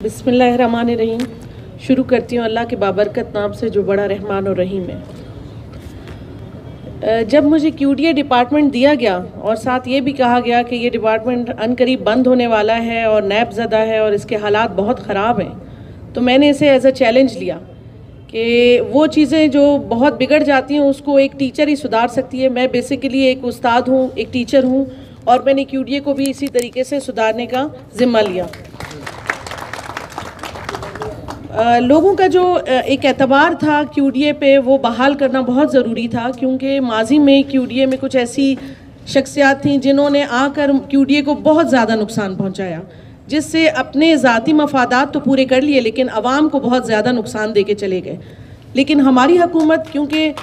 بسم اللہ الرحمن الرحیم. شروع کرتی ہوں اللہ کے بابرکت نام سے جو بڑا رحمان اور رحیم ہے. جب مجھے QDA ڈپارٹمنٹ دیا گیا اور ساتھ یہ بھی کہا گیا کہ یہ ڈپارٹمنٹ عنقریب بند ہونے والا ہے اور نیب زدہ ہے اور اس کے حالات بہت خراب ہیں، تو میں نے اسے ایز اے چیلنج لیا کہ وہ چیزیں جو بہت بگڑ جاتی ہیں اس کو ایک ٹیچر ہی سدھار سکتی ہے. میں بیسیکلی ایک استاد ہوں، ایک ٹیچر ہوں، اور میں نے QDA کو بھی اسی طریقے سے سدھارنے کا ذمہ لیا. لوگوں کا جو ایک اعتبار تھا QDA پہ وہ بحال کرنا بہت ضروری تھا، کیونکہ ماضی میں QDA میں کچھ ایسی شخصیات تھیں جنہوں نے آ کر QDA کو بہت زیادہ نقصان پہنچایا، جس سے اپنے ذاتی مفادات تو پورے کر لیے لیکن عوام کو بہت زیادہ نقصان دے کے چلے گئے. لیکن ہماری حکومت، کیونکہ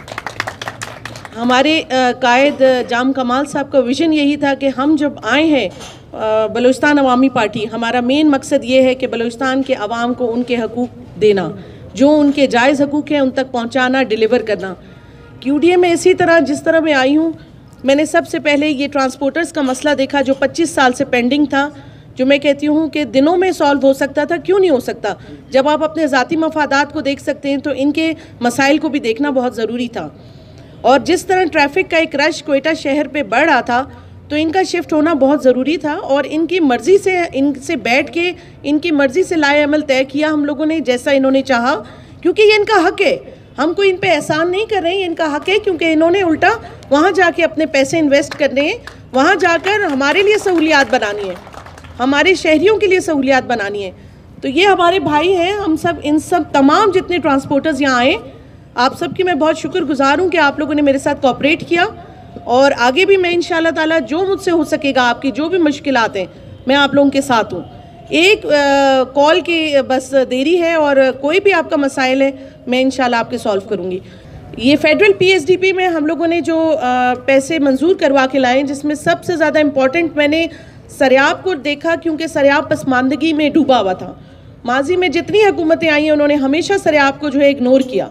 ہمارے قائد جام کمال صاحب کا ویژن یہی تھا کہ ہم جب آئے ہیں بلوچستان عوامی پارٹی، ہمارا مین مقصد یہ ہے کہ بلوچستان کے عوام کو ان کے حقوق دینا، جو ان کے جائز حقوق ہیں ان تک پہنچانا، ڈیلیور کرنا. QDA میں اسی طرح جس طرح میں آئی ہوں، میں نے سب سے پہلے یہ ٹرانسپورٹرز کا مسئلہ دیکھا جو 25 سال سے پینڈنگ تھا، جو میں کہتی ہوں کہ دنوں میں سالو ہو سکتا تھا. کیوں نہیں ہو سکتا؟ جب آپ اپنے ذاتی مفادات کو دیکھ سکتے ہیں تو ان کے مسائل کو بھی دیکھنا بہت ضروری تھا. اور جس طرح ٹریفک کا ایک رش کوئٹہ شہر پہ بڑھ رہا تھا تو ان کا شفٹ ہونا بہت ضروری تھا، اور ان کی مرضی سے، ان سے بیٹھ کے ان کی مرضی سے لائے عمل طے کیا ہم لوگوں نے جیسا انہوں نے چاہا، کیونکہ یہ ان کا حق ہے. ہم کو ان پہ احسان نہیں کر رہے ہیں، ان کا حق ہے، کیونکہ انہوں نے الٹا وہاں جا کے اپنے پیسے انویسٹ کرنے ہیں، وہاں جا کر ہمارے لیے سہولیات بنانی ہے، ہمارے شہریوں کے لیے سہولیات بنانی ہے. تو یہ ہمارے بھائی ہیں. ہم سب، ان سب تمام جتنے ٹرانسپورٹرز یہاں آئے، آپ سب کی میں بہت شکر گزار ہوں کہ آپ لوگوں نے میرے ساتھ کوآپریٹ کیا، اور آگے بھی میں انشاءاللہ تعالیٰ جو مجھ سے ہو سکے گا، آپ کی جو بھی مشکلات ہیں میں آپ لوگوں کے ساتھ ہوں. ایک کال کی بس دیری ہے، اور کوئی بھی آپ کا مسائل ہے میں انشاءاللہ آپ کے سالو کروں گی. یہ فیڈرل PSDP میں ہم لوگوں نے جو پیسے منظور کروا کے لائے، جس میں سب سے زیادہ امپورٹنٹ میں نے سریاب کو دیکھا، کیونکہ سریاب پسماندگی میں ڈوبا ہوا تھا. ماضی میں جتنی حکومتیں آئی ہیں انہوں نے ہمیشہ سریاب کو جو ہے اگنور کیا.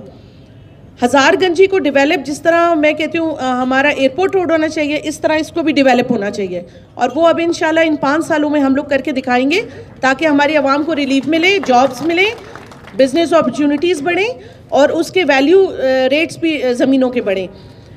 ہزار گنجی کو ڈیویلپ، جس طرح میں کہتی ہوں ہمارا ایئرپورٹ روڈ ہونا چاہیے، اس طرح اس کو بھی ڈیویلپ ہونا چاہیے، اور وہ اب انشاءاللہ ان 5 سالوں میں ہم لوگ کر کے دکھائیں گے، تاکہ ہماری عوام کو ریلیف ملے، جابز ملیں، بزنس اپرچونٹیز بڑھیں، اور اس کے ویلیو ریٹس بھی زمینوں کے بڑھیں.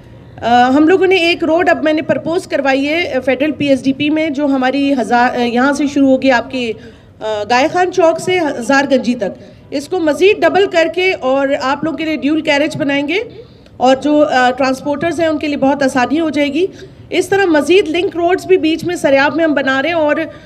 ہم لوگوں نے ایک روڈ اب میں نے پرپوز کروائی ہے فیڈرل PSDP میں، جو ہماری یہاں سے شروع ہوگی آپ کے گائے خان چوک سے ہزار گنجی تک. اس کو مزید ڈبل کر کے اور آپ لوگوں کے لیے ڈیول کیریج بنائیں گے، اور جو ٹرانسپورٹرز ہیں ان کے لیے بہت آسانی ہو جائے گی. اس طرح مزید لنک روڈز بھی بیچ میں سریاب میں ہم بنا رہے ہیں،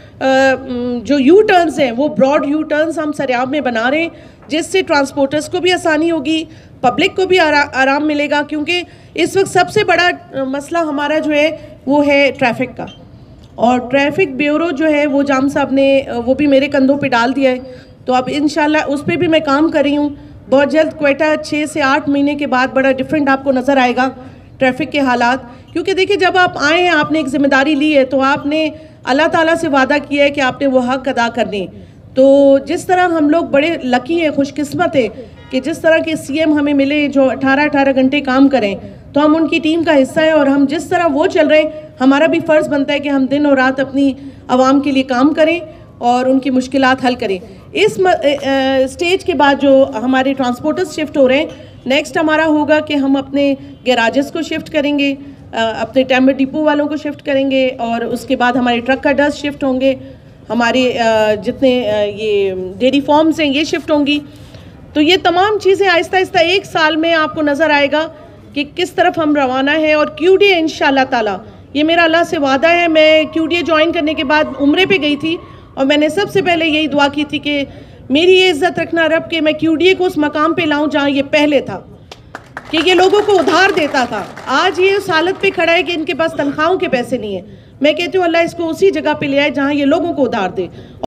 اور جو یو ٹرنز ہیں وہ براڈ یو ٹرنز ہم سریاب میں بنا رہے ہیں، جس سے ٹرانسپورٹرز کو بھی آسانی ہوگی، پبلک کو بھی آرام ملے گا. کیونکہ اس وقت سب سے بڑا مسئلہ ہمارا جو ہے وہ ہے ٹریفک کا، اور ٹریفک بیورو جو ہے وہ جام صاحب نے وہ بھی میرے کندھوں پہ ڈال دیا ہے. تو اب انشاءاللہ اس پہ بھی میں کام کر رہی ہوں. بہت جلد کوئٹہ 6 سے 8 مہینے کے بعد بڑا ڈیفرنٹ آپ کو نظر آئے گا ٹریفک کے حالات. کیونکہ دیکھیں جب آپ آئے ہیں، آپ نے ایک ذمہ داری لی ہے، تو آپ نے اللہ تعالیٰ سے وعدہ کیا ہے کہ آپ نے وہ حق ادا کرنے. تو جس طرح ہم لوگ بڑے لکی ہیں، خوش قسمت ہیں کہ جس طرح کے CM ہمیں ملے جو 18 گھنٹے کام کریں، تو ہم ان کی ٹیم کا حصہ ہیں، اور ہم جس طرح وہ چل رہے ہیں ہمارا بھی فرض بنتا ہے کہ ہم دن اور رات اپنی عوام کے لیے کام کریں اور ان کی مشکلات حل کریں. اس سٹیج کے بعد جو ہمارے ٹرانسپورٹرز شفٹ ہو رہے ہیں، نیکسٹ ہمارا ہوگا کہ ہم اپنے گیراجز کو شفٹ کریں گے، اپنے ٹیمبر ڈپو والوں کو شفٹ کریں گے، اور اس کے بعد ہمارے ٹرک کٹرز شفٹ ہوں گے، ہمارے جتنے یہ ڈیری فارمز ہیں یہ شفٹ ہوں گی. تو یہ تمام چیزیں آہستہ آہستہ 1 سال میں آپ کو نظر آئے گا کہ کس طرف ہم روانہ ہیں. اور QDA انشاءاللہ تعالیٰ، یہ میرا اللہ سے وعدہ ہے. میں QDA جوائن کرنے کے بعد عمرے پہ گئی تھی، اور میں نے سب سے پہلے یہی دعا کی تھی کہ میری یہ عزت رکھنا رب کہ میں QDA کو اس مقام پہ لاؤں جہاں یہ پہلے تھا، کہ یہ لوگوں کو ادھار دیتا تھا. آج یہ اس حالت پہ کھڑا ہے کہ ان کے پاس تنخواہوں کے پیسے نہیں ہیں. میں کہتی ہوں اللہ اس کو اسی جگہ پہ لے آئے جہاں یہ لوگوں کو ادھار دے.